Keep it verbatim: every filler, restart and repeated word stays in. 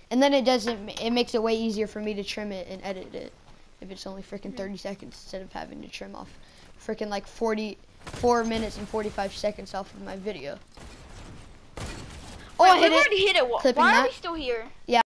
And then it doesn't, it makes it way easier for me to trim it and edit it. If it's only freaking thirty seconds instead of having to trim off freaking like forty-four minutes and forty-five seconds off of my video. Oh, Wait, I hit we it. already hit it. Why Clipping are that. we still here? Yeah.